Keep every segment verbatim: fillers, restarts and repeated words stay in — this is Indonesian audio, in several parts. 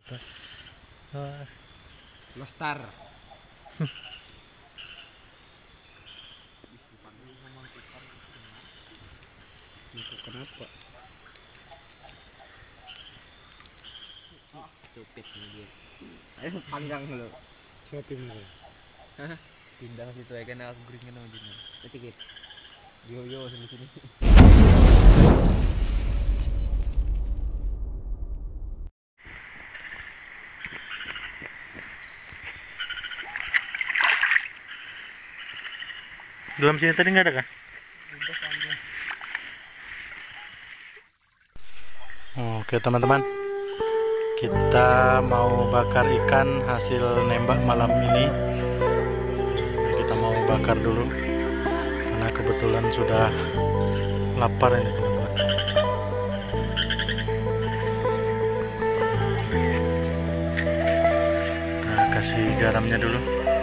Uh, Lostar. Kenapa? Stupid dia. Ayo panggang dulu. siapa ini? Pindang situ ya kan aku geringan sama dia. Sedikit. Yo yo sini sini. Dalam sini tadi nggak ada kah? Oke teman-teman, kita mau bakar ikan hasil nembak malam ini. Kita mau bakar dulu karena kebetulan sudah lapar ini teman-teman. Nah, kasih garamnya dulu.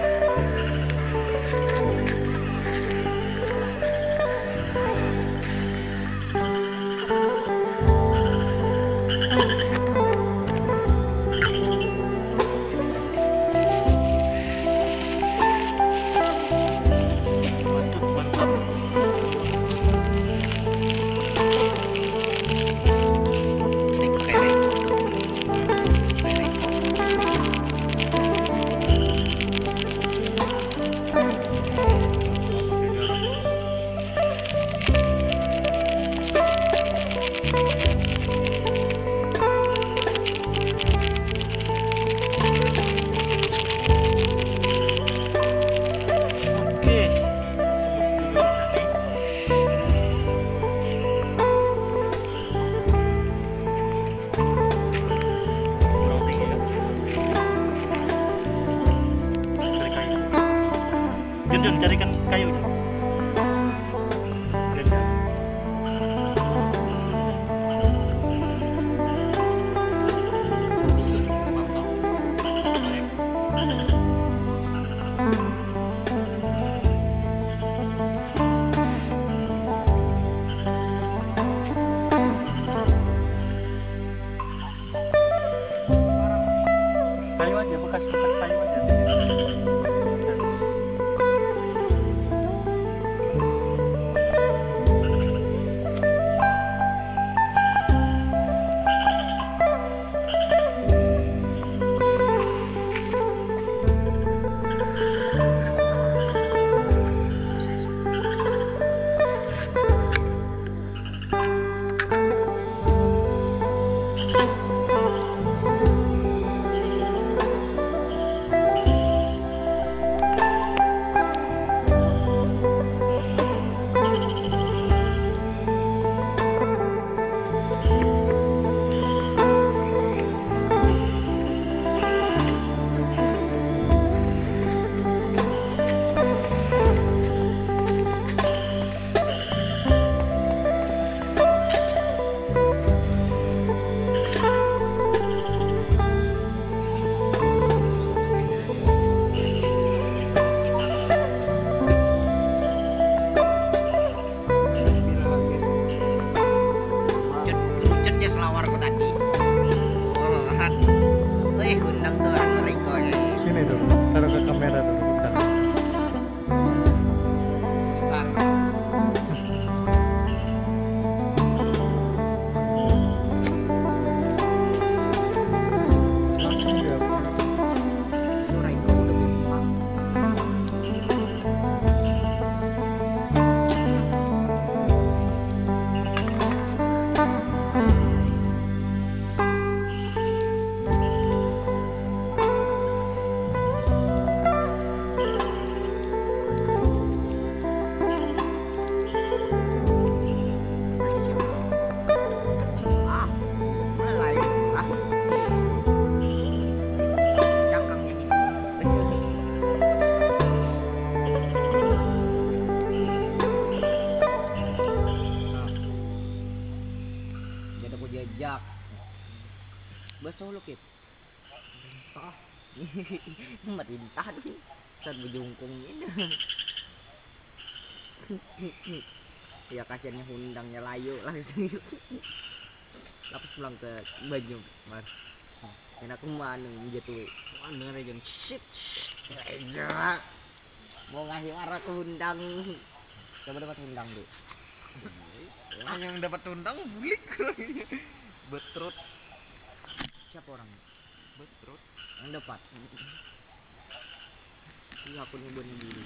Jun, carikan kayu. Kayu aja, bekas-bekas kayu aja. Sini tuh, taruh ke kamera dulu bentar. Lostar. Langsung dia. Suara itu udah buka. Ah, mulai. Ah. Cangkang ini. Jadi aku jejak. Besok lu kit. Tah. Merintah nih. Saat berjungkung ini. Ya kasihannya hundangnya layu langsung. Lapis pulang ke baju, Mas. Dan aku mana gitu. Kan denger aja shit. Enggak. Mau ngasih marah ke undang. Coba dapat undang tuh. Hanya yang dapat undang bulik. Betrut. Siapa orang? Betrut. Yang dapat. Iya aku nyobain dulu.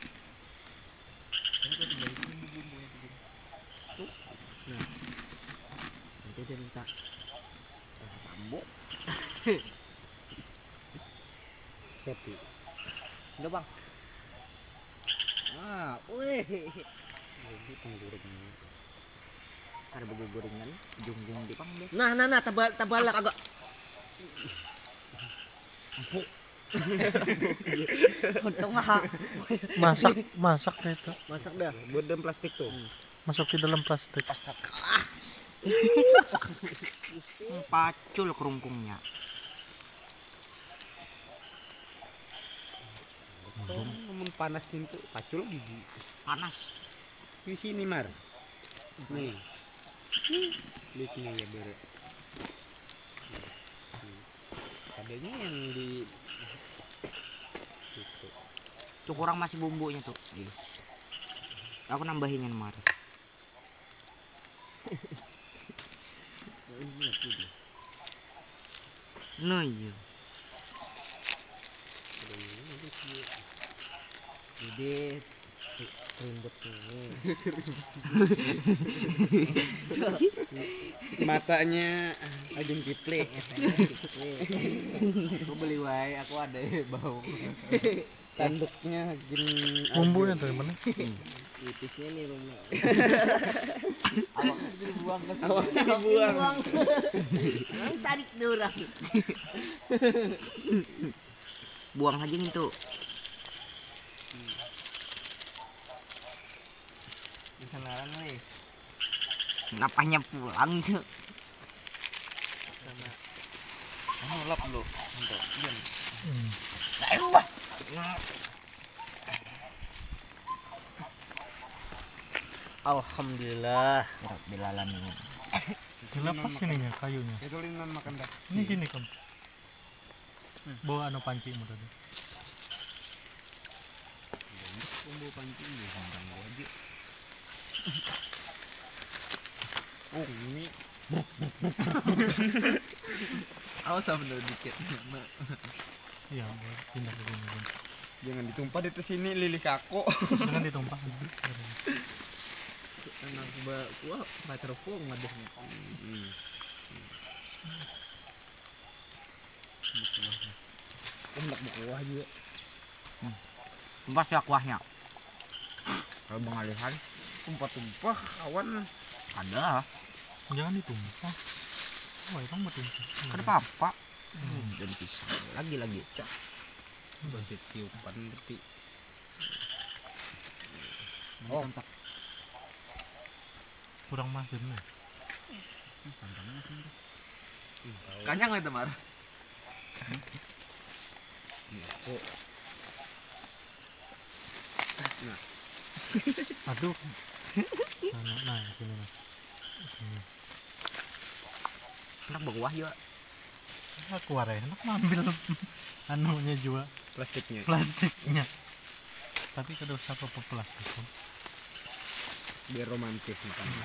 Ini tadi balik bumbu-bumbu itu. Tuh. Nah. Nanti dia minta tambok. Happy. Udah bang. Ah, wih. Jadi penggoreng. Ada bego gorengan, junggung di pang deh. Nah, nah, nah, tabal, tabal agak. Empuk. Untung mah. Masak, masak deh itu. Masak dah, buat dalam plastik tuh. Masuk ke dalam plastik. Pacul kerungkungnya. Ngomong panasin tuh pacul gigi. Panas. Di sini Mar. Nih. Lihat nih ya ber. Adanya yang di itu. Tuh kurang masih bumbunya tuh. Nih. Aku nambahin yang kemarin. Nah iya. Jadi ribet nih. Matanya Ajeng Kipli. Aku beli wae, aku ada bau. Tanduknya Ajeng Bumbunya tuh yang mana? Tipisnya nih rumah. Awaknya dibuang ke Awaknya dibuang. Emang tarik dorang. Buang aja nih tuh. Bisa ngaran nih. Ngapanya pulang tuh? Sama kamu lap lu. Untuk diam. Hmm. Ayo. Alhamdulillah. Rabbil alamin. Dilepas ininya kayunya. Itu linan makan dah. Ini gini kamu. Bawa anu pancimu tadi. Bumbu pancing di sandang aja. Oh ini. Awas sama dikit. Iya, buat pindah ke sini. Bun. Jangan ditumpah di sini lili kako. Jangan ditumpah. Enak ba wah microphone ngadehnya. Hmm. Enak buah juga. Tumpah ya kuahnya. Kalau pengalihan Tumpah-tumpah kawan. ada. Jangan ditumpah. Wah, itu mah tumpah. Kan apa-apa. Hmm. Jadi pisang lagi-lagi. Cak. Bantu tiupan detik. Oh. Kurang masin nih. Kanyang itu Mar. Aduh. Nah, nah, sini nah. Sini. Enak berkuah juga. Aku warai enak ngambil anunya juga Plastiknya. plastiknya. Tapi kada usah apa plastik. Biar romantis nih kan.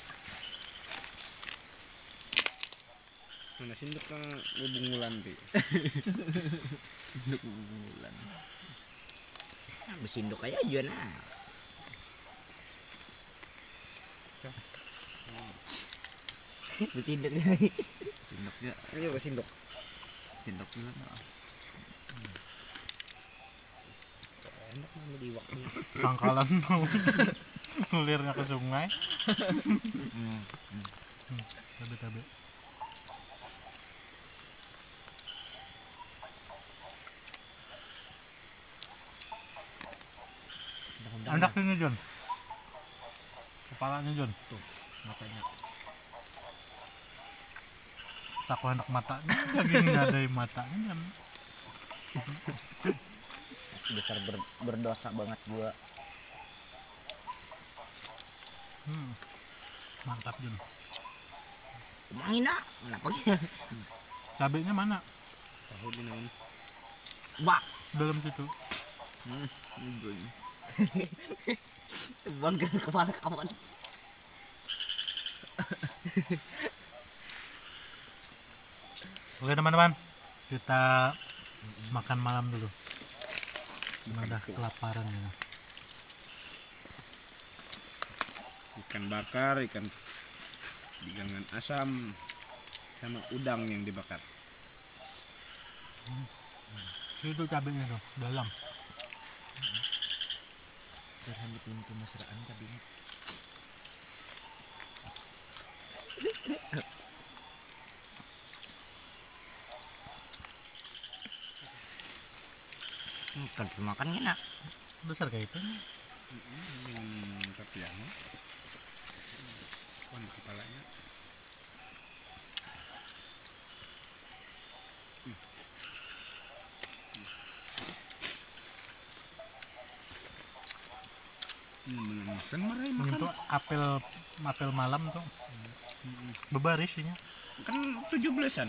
Mana sinduk ke bungulan ti. Sinduk bulan. Besinduk aja aja nah. Besinduk nih. Sinduknya. Ayo ke sinduk. Sinduk juga. Enak mah di waktu. Pangkalan mau ngulirnya ke sungai. Hmm. Tabe-tabe. Anak ini John. Kepalanya John. Tuh, matanya. Takut anak matanya, lagi nggak ada matanya kan. Besar ber, berdosa banget gua. Hmm. Mantap John. Emangin nak, kenapa gitu? Cabenya mana? Tahu di naon. Wah, dalam situ. Hmm, enggak. buang ke kepala kawan. Oke teman-teman, kita makan malam dulu. Karena udah kelaparan ya. Ikan bakar, ikan dengan asam, sama udang yang dibakar. Itu cabenya tuh dalam. Terhandi pintu mesraan kabinet. Bukan makan enak. Besar kayak itu. Dengan kapiano. Wan kepalanya. Hmm, kan marai makan. Itu apel apel malam tuh. Bebaris ini. Kan tujuh belasan.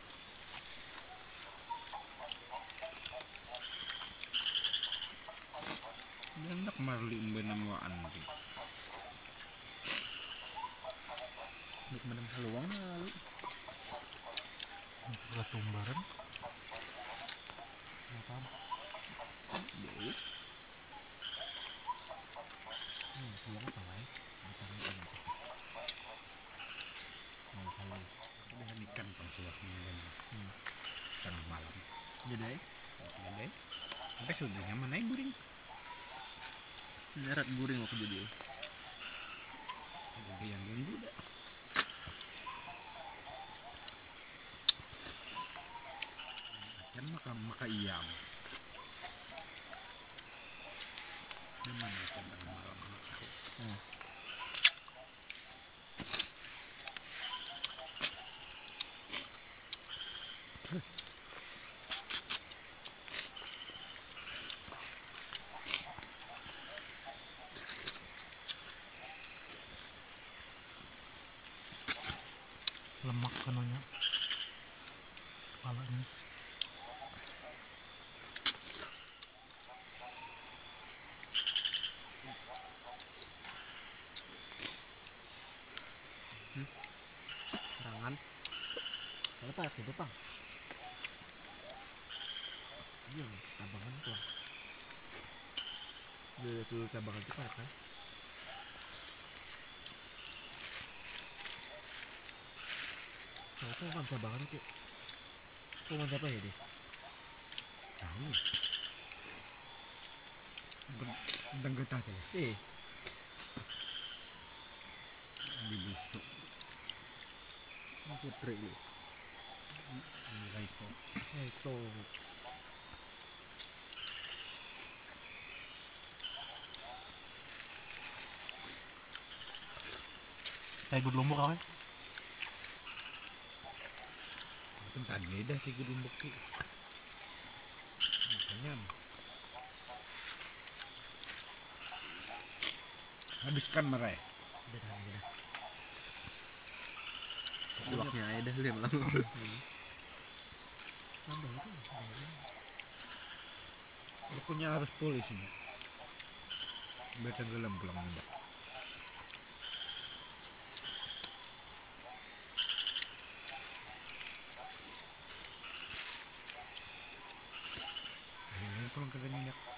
Hendak marli benam waan nanti. Nik menang haluang lalu. Ketumbaran. Apa? Deui. Hmm, haluang apa wae? Bukan ini. Mau haluang. Udah ikan pangsuah dan Hmm. tengah malam. Jadi, Gede. Sampai sudahnya mana guring. nerat guring waktu jadi. Gede yang yang muda. Kan maka maka iyam. Di mana ikan tengah malam maka. Nah, Lemak kanunya. Kepalanya. serangan. Kalau pak itu pang. Iya, tabangan tuh. Dia tuh tabangan tuh kan. Nah, itu kan tabangan tuh. Kau mau apa ya deh? Tahu. Dan getah tuh Eh, dibusuk. putri lu. Nilai kok. Eh, itu. Kayak gud lumbuk apa? Itu tadi dah si gudung bukti. Makanya habiskan marai. Udah dah, udah. Luaknya aja dah lihat lah. Pokoknya harus pulih sini. Biar tenggelam pulang muda. Ini pulang ke minyak.